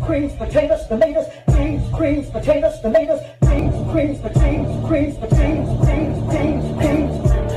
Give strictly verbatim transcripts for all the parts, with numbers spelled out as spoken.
creams, potatoes, tomatoes, beans, creams, potatoes, tomatoes, beans, creams, potatoes, creams, potatoes, beans, beans, beans.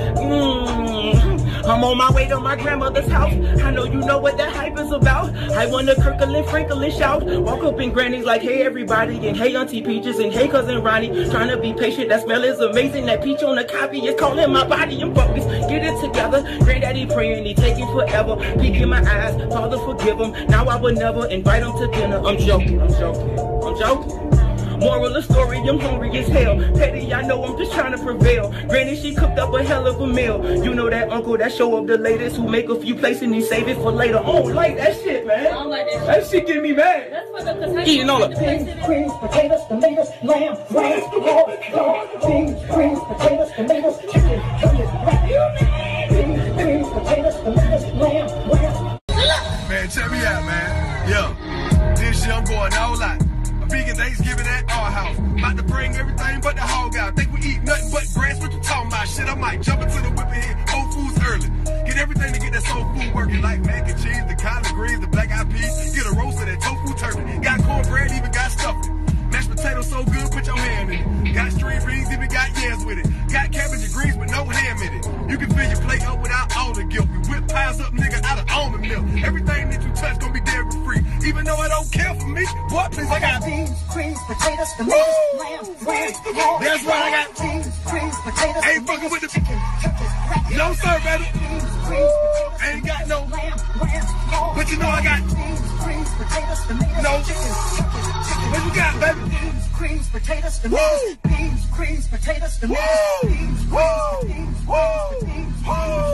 Mmm, I'm on my way to my grandmother's house. I know you know what that hype is about. I wanna kirkle and frinkle and shout. Walk up in granny's like, hey everybody, and hey Auntie Peaches, and hey cousin Ronnie. Trying to be patient, that smell is amazing. That peach on the copy is calling my body and focus. Get it together, granddaddy praying, he taking forever. Peek in my eyes, Father forgive him. Now I would never invite him to dinner. I'm joking, I'm joking, I'm joking. Moral of the story, I'm hungry as hell. Petty, I know I'm just trying to prevail. Granny, she cooked up a hell of a meal. You know that uncle that show up the latest, who make a few plates and he save it for later. Oh, like that shit, man. I don't like that shit. That shit get me mad. That's what the eating all the beans, creams, potatoes, tomatoes, lamb, lamb, pork, dog, beans, creams, potatoes, tomatoes, chicken, onions, rat, beans, creams, potatoes, tomatoes, lamb, lamb. Man, check me out, man. Yo, this year I'm going all out. Vegan Thanksgiving at our house. About to bring everything but the hog out. Think we eat nothing but grass, what you talking about? Shit, I might jump into the whip and hit Whole Foods early. Get everything to get that soul food working, like mac and cheese, the collard greens, the black eyed peas. Get a roast of that tofu turkey. Got cornbread, even got stuffing. Mashed potatoes so good, put your hand in it. Got string beans, even got yams with it. Got cabbage and greens, but no ham in it. You can fill your plate up without all the guilt. We whip pies up, nigga, out of almond milk. Everything that you touch gonna be dairy free. Even though I don't care for me, boy, please, I got beans, creams, potatoes, tomatoes, lamb, lamb, pork. That's right, I got beans, creams, potatoes, ain't fucking with the chicken, chicken, rat. No, sir, baby. Beans, creams, potatoes, ain't got no lamb, lamb, pork. But you know I got beans, creams, potatoes, tomatoes, no chicken, chicken, chicken. What you got, baby? Beans, creams, potatoes, tomatoes, beans, creams, potatoes, tomatoes, beans, creams, beans, beans, beans, beans.